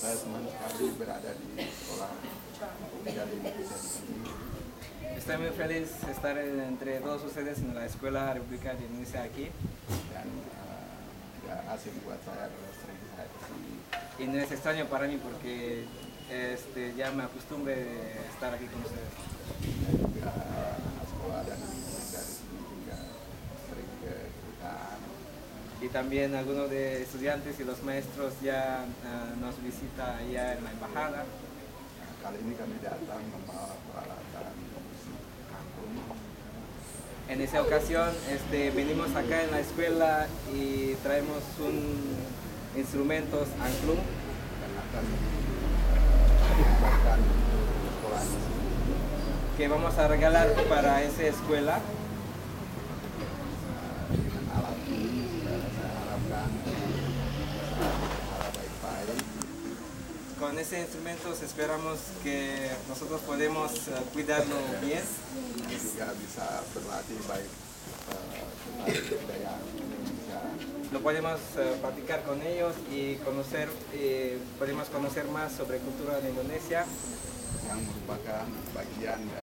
Saya senang sekali berada di sekolah Liga Indonesia di sini. Estoy muy feliz de estar entre todos ustedes en la Escuela República de Indonesia aquí. Dan gak asing buat saya kalau sering saya di sini. Y no es extraño para mí porque ya me acostumbré de estar aquí con ustedes. Dan juga sekolah dan murid dari sini juga sering ke kedutaan. Y también algunos de estudiantes y los maestros ya nos visita allá en la embajada. Nah, kali ini kami datang membawa peralatan musik angklung. En esa ocasión venimos acá en la escuela y traemos instrumentos angklung Dan akan dibuatkan untuk sekolah di sini. que vamos a regalar para esa escuela. Dengan alat ini saya harapkan bisa berjalan baik-baik. Con ese instrumento esperamos que nosotros podemos cuidarlo bien Dan juga bisa berlatih baik tentang kebudayaan Indonesia. lo podemos practicar con ellos y podemos conocer más sobre cultura de Indonesia, Yang merupakan bagian